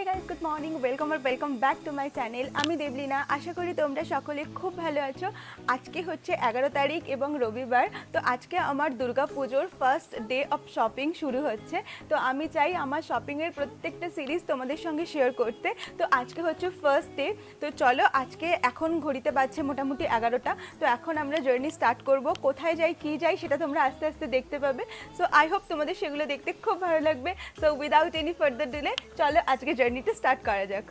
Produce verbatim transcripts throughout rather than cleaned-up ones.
हे guys good morning welcome और welcome back to my channel आमी देवलीना आशा करी तोमरा सकले खूब भालो आछो। आज के होच्छे एगारो तारीख एबं रविवार तो आज के आमार दुर्गा पुजोर फार्स्ट डे अफ शपिंग शुरू होच्छे। तो आमी चाई आमार शपिंगेर प्रत्येकटा सिरिज तोमादेर संगे शेयर करते। तो आज के होच्छे फार्स्ट डे। तो चलो आज के एखन घड़िते बाजছে मोटामुटी एगारोटा। तो एखन आमरा जार्नी स्टार्ट करब। कोथाय जाई कि जाई सेटा तोमरा आस्ते आस्ते देखते पाबे। सो आई होप तोमादेर सेगुलो देखते खूब भालो लागबे। So without any further delay चलो आज के জার্নিটা স্টার্ট করা যাক।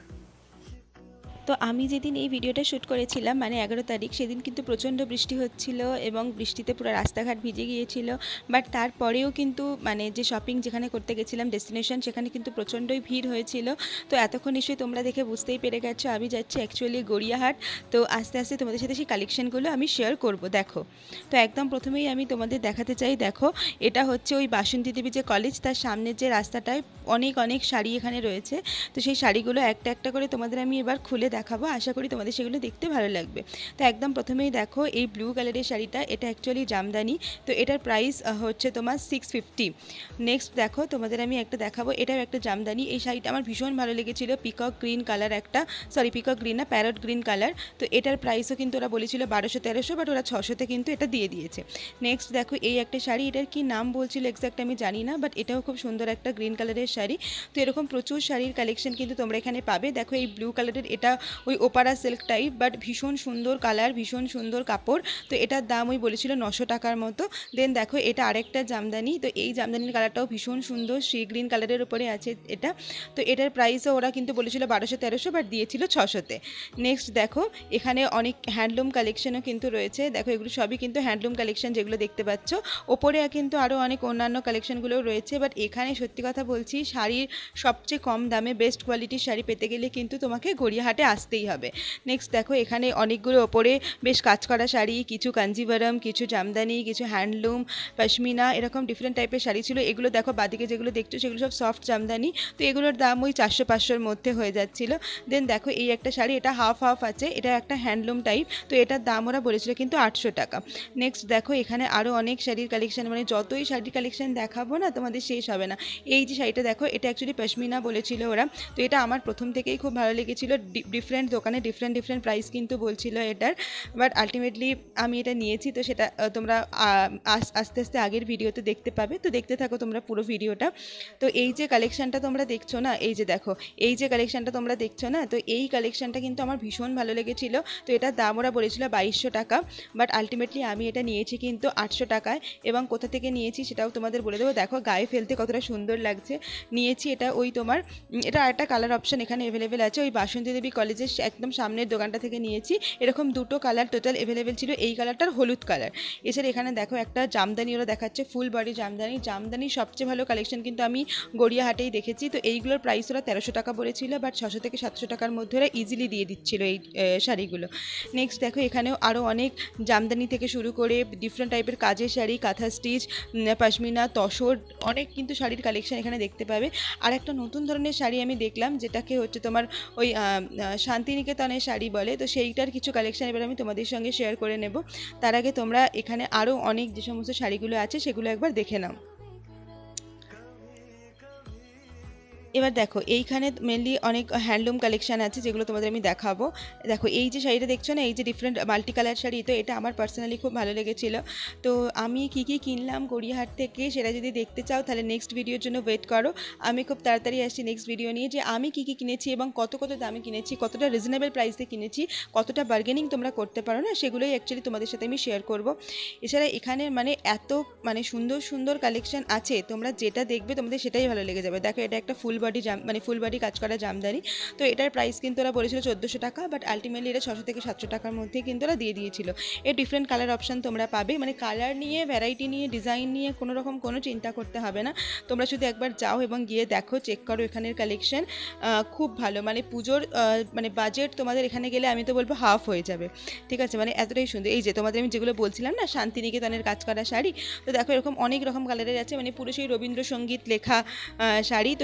তো আমি যেদিন এই ভিডিওটা শ্যুট করেছিলাম মানে এগারো তারিখ সেদিন কিন্তু প্রচণ্ড বৃষ্টি হচ্ছিল এবং বৃষ্টিতে পুরো রাস্তাঘাট ভিজে গিয়েছিল। বাট তারপরেও কিন্তু মানে যে শপিং যেখানে করতে গেছিলাম ডেস্টিনেশন সেখানে কিন্তু প্রচণ্ডই ভিড় হয়েছিল। তো এতক্ষণ নিশ্চয়ই তোমরা দেখে বুঝতেই পেরে গেছো আমি যাচ্ছি অ্যাকচুয়ালি গড়িয়াহাট। তো আস্তে আস্তে তোমাদের সাথে সেই কালেকশানগুলো আমি শেয়ার করব। দেখো তো একদম প্রথমেই আমি তোমাদের দেখাতে চাই, দেখো এটা হচ্ছে ওই বাসন্তী দেবী যে কলেজ তার সামনের যে রাস্তাটায় অনেক অনেক শাড়ি এখানে রয়েছে। তো সেই শাড়িগুলো একটা একটা করে তোমাদের আমি এবার খুলে দেখাবো, আশা করি তোমাদের সেগুলো দেখতে ভালো লাগবে। তো একদম প্রথমেই দেখো এই ব্লু কালারের শাড়িটা, এটা অ্যাকচুয়ালি জামদানি। তো এটার প্রাইস হচ্ছে তোমার সিক্স ফিফটি। নেক্সট দেখো তোমাদের আমি একটা দেখাবো, এটাও একটা জামদানি। এই শাড়িটা আমার ভীষণ ভালো লেগেছিল, পিকক গ্রিন কালার একটা, সরি পিকক গ্রিন না প্যারট গ্রিন কালার। তো এটার প্রাইসও কিন্তু ওরা বলেছিল বারোশো তেরোশো, বাট ওরা ছশোতে কিন্তু এটা দিয়ে দিয়েছে। নেক্সট দেখো এই একটা শাড়ি, এটার কি নাম বলছিল এক্স্যাক্ট আমি জানি না, বাট এটাও খুব সুন্দর একটা গ্রিন কালারের শাড়ি। তো এরকম প্রচুর শাড়ির কালেকশন কিন্তু তোমরা এখানে পাবে। দেখো এই ব্লু কালারের, এটা ওই ওপারা সিল্ক টাইপ, বাট ভীষণ সুন্দর কালার, ভীষণ সুন্দর কাপড়। তো এটার দাম ওই বলেছিল নশো টাকার মতো। দেন দেখো এটা আরেকটা জামদানি। তো এই জামদানির কালারটাও ভীষণ সুন্দর, সি গ্রিন কালারের উপরে আছে এটা। তো এটার প্রাইসও ওরা কিন্তু বলেছিল বারোশো তেরোশো, বাট দিয়েছিল ছশোতে। নেক্সট দেখো এখানে অনেক হ্যান্ডলুম কালেকশনও কিন্তু রয়েছে। দেখো এগুলো সবই কিন্তু হ্যান্ডলুম কালেকশন যেগুলো দেখতে পাচ্ছ। ওপরে কিন্তু আরও অনেক অন্যান্য কালেকশনগুলোও রয়েছে, বাট এখানে সত্যি কথা বলছি শাড়ির সবচেয়ে কম দামে বেস্ট কোয়ালিটির শাড়ি পেতে গেলে কিন্তু তোমাকে গড়িয়াহাটে আসতেই হবে। নেক্সট দেখো এখানে অনেকগুলো ওপরে বেশ কাজ করা শাড়ি, কিছু কাঞ্জিভারম, কিছু জামদানি, কিছু হ্যান্ডলুম, পশমিনা, এরকম ডিফারেন্ট টাইপের শাড়ি ছিল। এগুলো দেখো বাদিকে যেগুলো দেখছো সেগুলো সব সফট জামদানি। তো এগুলোর দাম ওই চারশো পাঁচশোর মধ্যে হয়ে যাচ্ছিল। দেন দেখো এই একটা শাড়ি, এটা হাফ হাফ আছে, এটা একটা হ্যান্ডলুম টাইপ। তো এটার দাম ওরা বলেছিল কিন্তু আটশো টাকা। নেক্সট দেখো এখানে আরও অনেক শাড়ির কালেকশন, মানে যতই শাড়ির কালেকশন দেখাবো না তোমাদের শেষ হবে না। এই যে শাড়িটা দেখো, এটা অ্যাকচুয়ালি পশমিনা বলেছিল ওরা। তো এটা আমার প্রথম থেকেই খুব ভালো লেগেছিল। ডিফারেন্ট দোকানে ডিফারেন্ট ডিফারেন্ট প্রাইস কিন্তু বলছিল এটার, বাট আলটিমেটলি আমি এটা নিয়েছি। তো সেটা তোমরা আস্তে আস্তে আগের ভিডিওতে দেখতে পাবে। তো দেখতে থাকো তোমরা পুরো ভিডিওটা। তো এই যে কালেকশানটা তোমরা দেখছো না, এই যে দেখো এই যে কালেকশানটা তোমরা দেখছো না, তো এই কালেকশানটা কিন্তু আমার ভীষণ ভালো লেগেছিল। তো এটার দাম ওরা বলেছিল বাইশশো টাকা, বাট আলটিমেটলি আমি এটা নিয়েছি কিন্তু আটশো টাকায়। এবং কোথা থেকে নিয়েছি সেটাও তোমাদের বলে দেবো। দেখো গায়ে ফেলতে কতটা সুন্দর লাগছে। নিয়েছি এটা ওই তোমার, এটা একটা কালার অপশান এখানে অ্যাভেলেবেল আছে, ওই বাসন্তী দেবী কলেজের একদম সামনের দোকানটা থেকে নিয়েছি। এরকম দুটো কালার টোটাল অ্যাভেলেবেল ছিল, এই কালারটার হলুদ কালার। এছাড়া এখানে দেখো একটা জামদানি ওরা দেখাচ্ছে, ফুল বডি জামদানি। জামদানির সবচেয়ে ভালো কালেকশন কিন্তু আমি গড়িয়াহাটেই দেখেছি। তো এইগুলোর প্রাইস ওরা তেরোশো টাকা বলেছিল, বাট ছশো থেকে সাতশো টাকার মধ্যে ওরা ইজিলি দিয়ে দিচ্ছিল এই শাড়িগুলো। নেক্সট দেখো এখানেও আরও অনেক জামদানি থেকে শুরু করে ডিফারেন্ট টাইপের কাজের শাড়ি, কাঁথা স্টিচ, পশমিনা, তসর, অনেক কিন্তু শাড়ির কালেকশন এখানে দেখতে পাবে। আর একটা নতুন ধরনের শাড়ি আমি দেখলাম যেটাকে হচ্ছে তোমার ওই শান্তিনিকেতনের শাড়ি বলে। তো সেইটার কিছু কালেকশন এবার আমি তোমাদের সঙ্গে শেয়ার করে নেব। তার আগে তোমরা এখানে আরও অনেক যে সমস্ত শাড়িগুলো আছে সেগুলো একবার দেখে নাও। এবার দেখো এইখানে মেনলি অনেক হ্যান্ডলুম কালেকশান আছে যেগুলো তোমাদের আমি দেখাবো। দেখো এই যে শাড়িটা দেখছো না, এই যে ডিফারেন্ট মাল্টি কালার শাড়ি, তো এটা আমার পার্সোনালি খুব ভালো লেগেছিলো। তো আমি কী কী কিনলাম গড়িয়াহাট থেকে সেটা যদি দেখতে চাও তাহলে নেক্সট ভিডিওর জন্য ওয়েট করো। আমি খুব তাড়াতাড়ি আসছি নেক্সট ভিডিও নিয়ে, যে আমি কী কী কিনেছি এবং কত কত দামে কিনেছি, কতটা রিজনেবল প্রাইসে কিনেছি, কতটা বার্গেনিং তোমরা করতে পারো না, সেগুলোই অ্যাকচুয়ালি তোমাদের সাথে আমি শেয়ার করব। এছাড়া এখানে মানে এত মানে সুন্দর সুন্দর কালেকশান আছে, তোমরা যেটা দেখবে তোমাদের সেটাই ভালো লেগে যাবে। দেখো এটা একটা ফুল বডি জাম মানে ফুল বডি কাজ করা জামদানি। তো এটার প্রাইস কিন্তু ওরা বলেছিল চোদ্দোশো টাকা, বাট আলটিমেটলি এটা ছশো থেকে সাতশো টাকার মধ্যে কিন্তু ওরা দিয়ে দিয়েছিল। এর ডিফারেন্ট কালার অপশান তোমরা পাবে, মানে কালার নিয়ে, ভ্যারাইটি নিয়ে, ডিজাইন নিয়ে কোনো রকম কোনো চিন্তা করতে হবে না। তোমরা শুধু একবার যাও এবং গিয়ে দেখো, চেক করো এখানের কালেকশন। খুব ভালো, মানে পুজোর মানে বাজেট তোমাদের এখানে গেলে আমি তো বলবো হাফ হয়ে যাবে। ঠিক আছে, মানে এতটাই সুন্দর। এই যে তোমাদের আমি যেগুলো বলছিলাম না শান্তিনিকেতনের কাজ করা শাড়ি, তো দেখো এরকম অনেক রকম কালারের আছে, মানে পুরো সেই রবীন্দ্রসঙ্গীত লেখা শাড়ি। তো সেগুলো আমি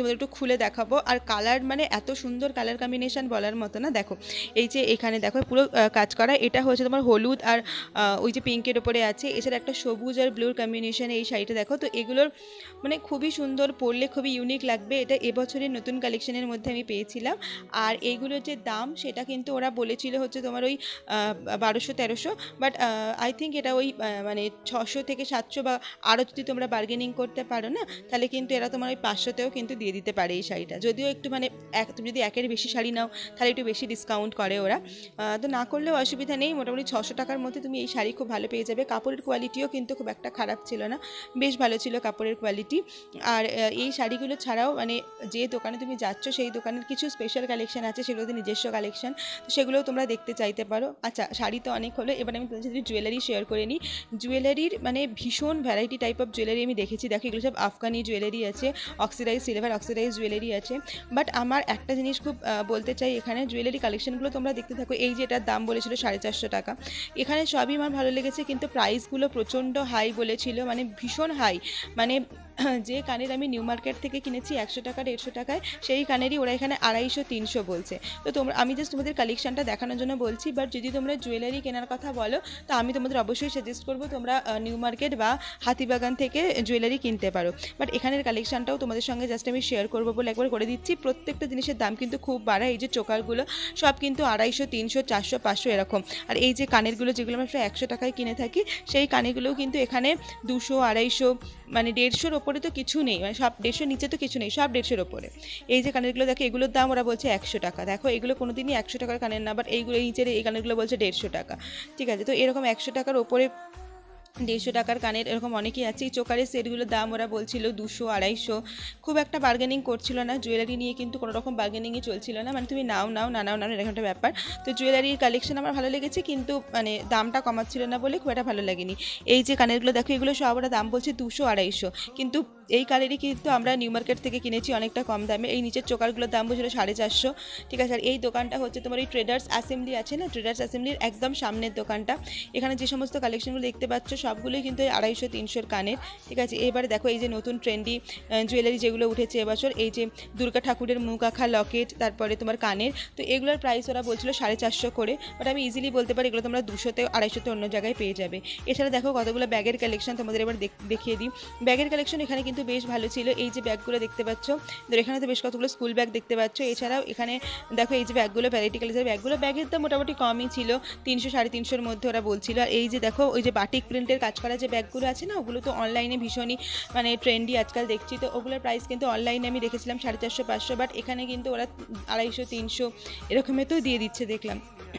তোমাদের একটু খুলে দেখাবো। আর কালার মানে এত সুন্দর কালার কম্বিনেশন বলার মতো না। দেখো এই যে এখানে দেখো পুরো কাজ করা, এটা হচ্ছে তোমার হলুদ আর ওই যে পিঙ্কের ওপরে আছে, এছাড়া একটা সবুজ আর ব্লুর কম্বিনেশনে এই শাড়িটা দেখো। তো এগুলোর মানে খুবই সুন্দর, পরলে খুবই ইউনিক লাগবে। এটা এবছরের নতুন কালেকশনের মধ্যে আমি পেয়েছিলাম। আর এইগুলোর যে দাম সেটা কিন্তু ওরা বলেছিল হচ্ছে তোমার ওই বারোশো তেরোশো, বাট আই থিঙ্ক এটা ওই মানে ছশো থেকে সাতশো, বা আরও যদি তোমরা বার্গেনিং করতে পারো না তাহলে কিন্তু এরা তোমার ওই পাঁচশোতেও কিন্তু দিয়ে দিতে পারে এই শাড়িটা। যদিও একটু মানে এক তুমি যদি একের বেশি শাড়ি নাও তাহলে একটু বেশি ডিসকাউন্ট করে ওরা, তো না করলেও অসুবিধা নেই। মোটামুটি ছশো টাকার মধ্যে তুমি এই শাড়ি খুব ভালো পেয়ে যাবে। কাপড়ের কোয়ালিটিও কিন্তু খুব একটা খারাপ ছিল না, বেশ ভালো ছিল কাপড়ের কোয়ালিটি। আর এই শাড়িগুলো ছাড়াও মানে যে দোকানে তুমি যাচ্ছ সেই দোকানের কিছু স্পেশাল কালেকশন আছে, সেগুলোতে নিজস্ব কালেকশন, তো সেগুলোও তোমরা দেখতে চাইতে পারো। আচ্ছা, শাড়ি তো অনেক হলো, এবার আমি তোমাদের সাথে জুয়েলারি শেয়ার করে নিই। জুয়েলারির মানে ভীষণ ভ্যারাইটি টাইপ অফ জুয়েলারি আমি দেখেছি। দেখো এগুলো সব আফগানি জুয়েলারি আছে, অক্সিডাইজ সিলভার অক্সিডাইজ জুয়েলারি আছে। বাট আমার একটা জিনিস খুব বলতে চাই, এখানে জুয়েলারি কালেকশনগুলো তোমরা দেখতে থাকো। এই যে এটার দাম বলেছিল সাড়ে চারশো টাকা, এখানে সবই আমার ভালো লেগেছে, কিন্তু প্রাইসগুলো প্রচণ্ড হাই বলেছিল, মানে ভীষণ হাই। মানে যে কানের আমি নিউ মার্কেট থেকে কিনেছি একশো টাকা দেড়শো টাকায়, সেই কানেরই ওরা এখানে আড়াইশো তিনশো বলছে। তো তোমরা, আমি জাস্ট তোমাদের কালেকশনটা দেখানোর জন্য বলছি। বাট যদি তোমরা জুয়েলারি কেনার কথা বলো তো আমি তোমাদের অবশ্যই সাজেস্ট করবো তোমরা নিউ মার্কেট বা হাতিবাগান থেকে জুয়েলারি কিনতে পারো। বাট এখানের কালেকশনটাও তোমাদের সঙ্গে জাস্ট আমি শেয়ার করবো বলে একবার করে দিচ্ছি। প্রত্যেকটা জিনিসের দাম কিন্তু খুব বাড়া। এই যে চোকারগুলো সব কিন্তু আড়াইশো তিনশো চারশো পাঁচশো এরকম। আর এই যে কানেরগুলো যেগুলো আমরা প্রায় একশো টাকায় কিনে থাকি, সেই কানেরগুলোও কিন্তু এখানে দুশো আড়াইশো মানে দেড়শোর ওপরে তো কিছু নেই, মানে সব দেড়শোর নিচে তো কিছু নেই, সব দেড়শোর ওপরে। এই যে কানেরগুলো দেখো, এগুলোর দাম ওরা বলছে একশো টাকা। দেখো এগুলো কোনোদিনই একশো টাকার কানের না, বাট এইগুলো নিচের এই কানেরগুলো বলছে দেড়শো টাকা। ঠিক আছে, তো এরকম একশো টাকার ওপরে দেড়শো টাকার কানের এরকম অনেকেই আছে। এই চোকারের সেটগুলোর দাম ওরা বলছিল দুশো আড়াইশো, খুব একটা বার্গেনিং করছিল না। জুয়েলারি নিয়ে কিন্তু কোনো রকম বার্গেনিংই চলছিল না, মানে তুমি নাও নাও না নাও নাও এরকম একটা ব্যাপার। তো জুয়েলারির কালেকশন আমার ভালো লেগেছে, কিন্তু মানে দামটা কমাচ্ছিল না বলে খুব একটা ভালো লাগেনি। এই যে কানেরগুলো দেখো, এগুলো সব ওরা দাম বলছে দুশো আড়াইশো, কিন্তু এই কানেরই কিন্তু আমরা নিউ মার্কেট থেকে কিনেছি অনেকটা কম দামে। এই নিচের চোকারগুলোর দাম বলছিল সাড়ে চারশো। ঠিক আছে, আর এই দোকানটা হচ্ছে তোমার এই ট্রেডার্স অ্যাসেম্বলি আছে না, ট্রেডার্স অ্যাসেম্বলির একদম সামনের দোকানটা। এখানে যে সমস্ত কালেকশনগুলো দেখতে পাচ্ছ সবগুলোই কিন্তু আড়াইশো তিনশোর কানের। ঠিক আছে, এবারে দেখো এই যে নতুন ট্রেন্ডি জুয়েলারি যেগুলো উঠেছে এবছর, এই যে দুর্গা ঠাকুরের মুখ আঁকা লকেট, তারপরে তোমার কানের, তো এগুলোর প্রাইস ওরা বলছিল সাড়ে চারশো করে। বাট আমি ইজিলি বলতে পারি এগুলো তোমরা দুশোতে আড়াইশোতে অন্য জায়গায় পেয়ে যাবে। এছাড়া দেখো কতগুলো ব্যাগের কালেকশন তোমাদের এবার দেখিয়ে দিই। ব্যাগের কালেকশন এখানে কিন্তু বেশ ভালো ছিল। এই যে ব্যাগগুলো দেখতে পাচ্ছ, ধরো এখানে তো বেশ কতগুলো স্কুল ব্যাগ দেখতে পাচ্ছ। এছাড়াও এখানে দেখো এই যে ব্যাগগুলো ভ্যারাইটি কালারের ব্যাগগুলো, ব্যাগের দাম মোটামুটি কমই ছিল, তিনশো সাড়ে তিনশোর মধ্যে ওরা বলছিল। আর এই যে দেখো ওই যে বাটিক প্রিন্টের কাজ করা যে ব্যাগগুলো আছে না, ওগুলো তো অনলাইনে ভীষণই মানে ট্রেন্ডি আজকাল দেখছি। তো ওগুলোর প্রাইস কিন্তু অনলাইনে আমি দেখেছিলাম সাড়ে চারশো পাঁচশো, বাট এখানে কিন্তু ওরা আড়াইশো তিনশো এরকমের তো দিয়ে দিচ্ছে দেখলাম।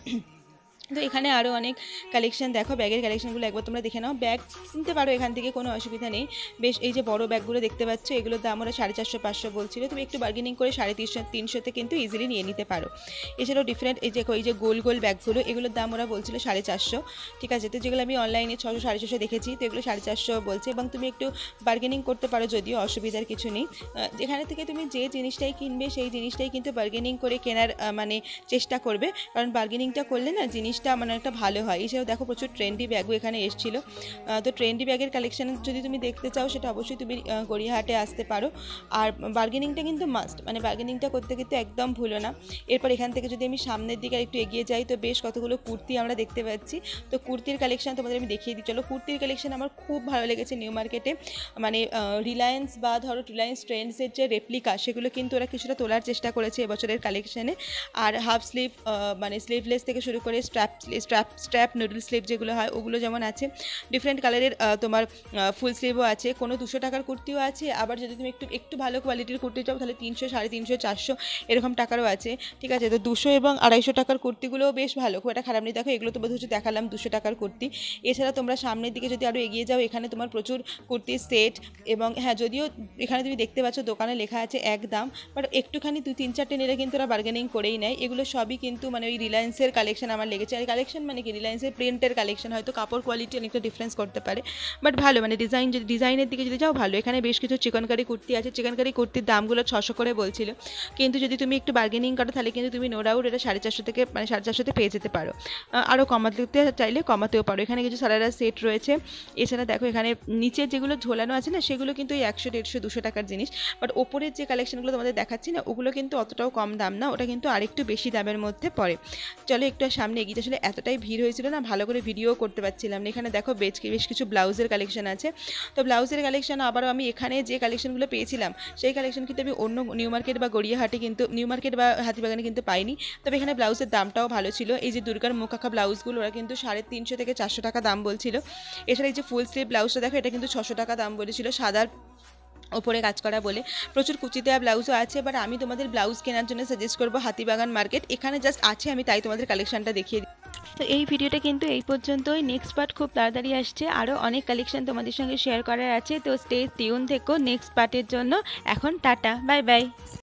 তো এখানে আরও অনেক কালেকশন দেখো, ব্যাগের কালেকশনগুলো একবার তোমরা দেখে নাও। ব্যাগ কিনতে পারো এখান থেকে, কোনো অসুবিধা নেই। বেশ এই যে বড় ব্যাগগুলো দেখতে পাচ্ছ, এগুলোর দাম ওরা সাড়ে চারশো পাঁচশো বলছিল, তুমি একটু বার্গেনিং করে সাড়ে তিনশো তিনশোতে কিন্তু ইজিলি নিয়ে নিতে পারো। এছাড়াও ডিফারেন্ট এই যে এই যে গোল গোল ব্যাগগুলো, এগুলোর দাম ওরা বলছিল সাড়ে চারশো। ঠিক আছে, তো যেগুলো আমি অনলাইনে ছশো সাড়ে ছশো দেখেছি, তো এগুলো সাড়ে চারশো বলছে, এবং তুমি একটু বার্গেনিং করতে পারো, যদিও অসুবিধার কিছু নেই। যেখানে থেকে তুমি যে জিনিসটাই কিনবে সেই জিনিসটাই কিন্তু বার্গেনিং করে কেনার মানে চেষ্টা করবে, কারণ বার্গেনিংটা করলে না জিনিসটা মানে একটা ভালো হয়। এছাড়াও দেখো প্রচুর ট্রেন্ডি ব্যাগও এখানে এসেছিলো। তো ট্রেন্ডি ব্যাগের কালেকশন যদি তুমি দেখতে চাও সেটা অবশ্যই তুমি গড়িয়াহাটে আসতে পারো। আর বার্গেনিংটা কিন্তু মাস্ট, মানে বার্গেনিংটা করতে কিন্তু একদম ভুলো না। এরপর এখান থেকে যদি আমি সামনের দিকে একটু এগিয়ে যাই, তো বেশ কতগুলো কুর্তি আমরা দেখতে পাচ্ছি। তো কুর্তির কালেকশন তোমাদের আমি দেখিয়ে দিই চলো। কুর্তির কালেকশন আমার খুব ভালো লেগেছে নিউ মার্কেটে, মানে রিলায়েন্স বা ধরো রিলায়েন্স ট্রেন্ডসের যে রেপ্লিকা সেগুলো কিন্তু ওরা কিছুটা তোলার চেষ্টা করেছে এবছরের কালেকশানে। আর হাফ স্লিভ মানে স্লিভলেস থেকে শুরু করে strap strap strap noodle sleeve যেগুলো হয় ওগুলো যেমন আছে, ডিফারেন্ট কালারের তোমার ফুল স্লিভও আছে, কোনো দুশো টাকার কুর্তিও আছে। আবার যদি তুমি একটু একটু ভালো কোয়ালিটির কুর্তি চাও তাহলে তিনশো সাড়ে তিনশো চারশো এরকম টাকারও আছে। ঠিক আছে, তো দুশো এবং আড়াইশো টাকার কুর্তিগুলোও বেশ ভালো, খুব একটা খারাপ নেই। দেখো এগুলো তো বোধ হচ্ছে দেখালাম দুশো টাকার কুর্তি। এছাড়া তোমরা সামনের দিকে যদি আরও এগিয়ে যাও, এখানে তোমার প্রচুর কুর্তির সেট, এবং হ্যাঁ যদিও এখানে তুমি দেখতে পাচ্ছ দোকানে লেখা আছে এক দাম, বাট একটুখানি দুই তিন চারটে নিলে কিন্তু ওরা বার্গেনিং করেই নেয়। এগুলো সবই কিন্তু মানে ওই রিলায়েন্সের কালেকশন আমার লেগেছে। আর কালেকশন মানে কি রিলায়েন্সের প্রিন্টের কালেকশন, হয়তো কাপড় কোয়ালিটি অনেকটা ডিফারেন্স করতে পারে, বাট ভালো মানে ডিজাইন যদি ডিজাইনের দিকে যদি যাও ভালো। এখানে বেশ কিছু চিকনকারি কুর্তি আছে, চিকনকারি কুর্তির দামগুলো ছশো করে বলছিল, কিন্তু যদি তুমি একটু বার্গেনিং করো তাহলে কিন্তু তুমি নো ডাউট এটা সাড়ে চারশো থেকে মানে সাড়ে চারশোতে পেয়ে যেতে পারো, আরও কমাতে চাইলে কমাতেও পারো। এখানে কিছু সারারা সেট রয়েছে। এছাড়া দেখো এখানে নিচের যেগুলো ঝোলানো আছে না সেগুলো কিন্তু ওই একশো দেড়শো দুশো টাকার জিনিস, বাট ওপরের যে কালেকশনগুলো তোমাদের দেখাচ্ছি না ওগুলো কিন্তু অতটাও কম দাম না, ওটা কিন্তু আরেকটু বেশি দামের মধ্যে পড়ে। চলো একটু আর সামনে এগিয়ে, আসলে এতটাই ভিড় হয়েছিল না ভালো করে ভিডিও করতে পারছিলাম না। এখানে দেখো বেশ বেশ কিছু ব্লাউজের কালেকশন আছে। তো ব্লাউজের কালেকশন আবারও আমি এখানে যে কালেকশনগুলো পেয়েছিলাম সেই কালেকশন কিন্তু আমি অন্য নিউ মার্কেট বা গড়িয়াহাটে কিন্তু নিউ মার্কেট বা হাতিবাগানে কিন্তু পাইনি। তবে এখানে ব্লাউজের দামটাও ভালো ছিল। এই যে দুর্গার মুখাখা ব্লাউজগুলো ওরা কিন্তু সাড়ে তিনশো থেকে চারশো টাকা দাম বলছিল। এছাড়া এই যে ফুল স্লিভ ব্লাউজটা দেখো এটা কিন্তু ছশো টাকা দাম বলেছিল সাদার ওপরে কাজ করা বলে। প্রচুর কুচি দেওয়া ব্লাউজও আছে, বাট আমি তোমাদের ব্লাউজ কেনার জন্য সাজেস্ট করবো হাতিবাগান মার্কেট। এখানে জাস্ট আছে আমি তাই তোমাদের কালেকশনটা দেখিয়ে দিই। তো এই ভিডিওটা কিন্তু এই পর্যন্তই, নেক্সট পার্ট খুব তাড়াতাড়ি আসছে, আরও অনেক কালেকশন তোমাদের সঙ্গে শেয়ার করার আছে। তো স্টে টিউন থেকো নেক্সট পার্টের জন্য। এখন টাটা, বাই বাই।